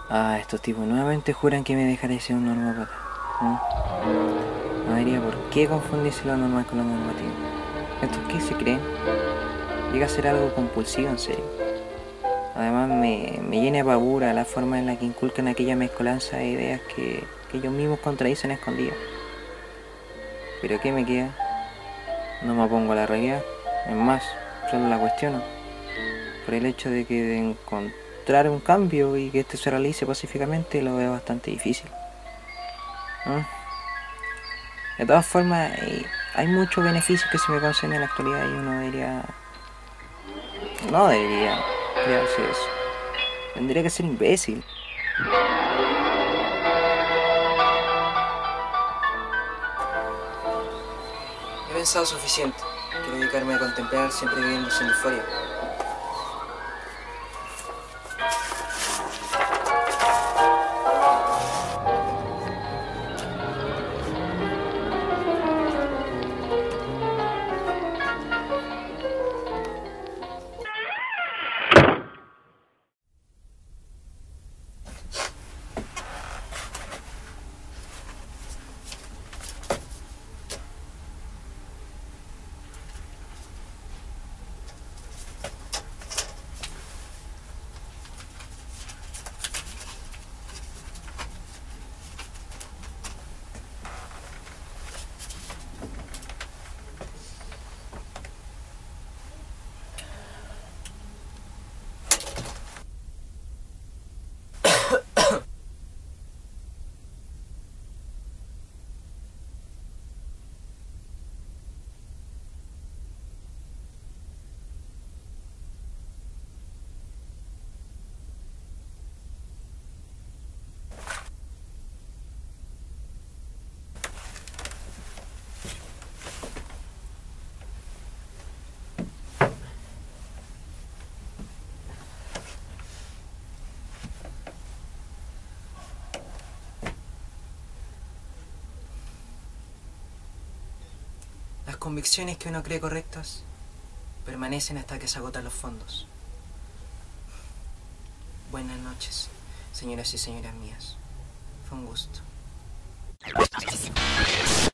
Ah, estos tipos nuevamente juran que me dejaré ser un normópata. No diría por qué confundirse lo normal con lo normativo. ¿Estos qué se creen? Llega a ser algo compulsivo, en serio. Además me llena de pavura la forma en la que inculcan aquella mezcolanza de ideas que ellos mismos contradicen a escondidas. Pero ¿qué me queda? No me opongo a la realidad. Es más, solo la cuestiono. Por el hecho de que de encontrar un cambio y que este se realice pacíficamente lo veo bastante difícil. ¿Mm? De todas formas, hay muchos beneficios que se me conceden en la actualidad y uno debería... No debería crearse eso. Tendría que ser imbécil. He pensado suficiente. Quiero dedicarme a contemplar siempre viviendo sin euforia. Las convicciones que uno cree correctas permanecen hasta que se agotan los fondos. Buenas noches, señoras y señoras mías. Fue un gusto.